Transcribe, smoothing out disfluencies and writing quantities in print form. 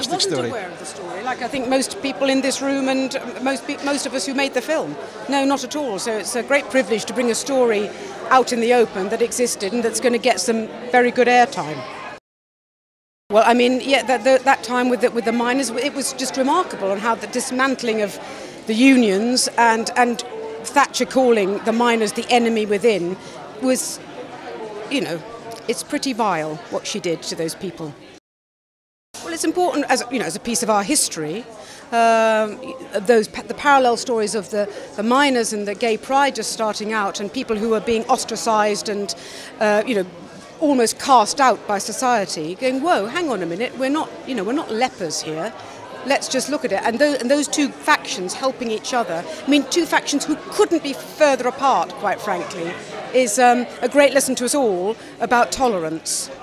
fantastic story. I wasn't aware of the story, like I think most people in this room and most of us who made the film. No, not at all. So it's a great privilege to bring a story out in the open that existed and that's going to get some very good airtime. Well, I mean, yeah, that time with the miners, it was just remarkable on how the dismantling of the unions and Thatcher calling the miners the enemy within was, you know, it's pretty vile what she did to those people. Well, it's important as a piece of our history. The parallel stories of the miners and the gay pride just starting out, and people who are being ostracised and almost cast out by society. Going, whoa, hang on a minute, we're not lepers here. Let's just look at it. And those two factions helping each other. I mean, two factions who couldn't be further apart, quite frankly, is a great lesson to us all about tolerance.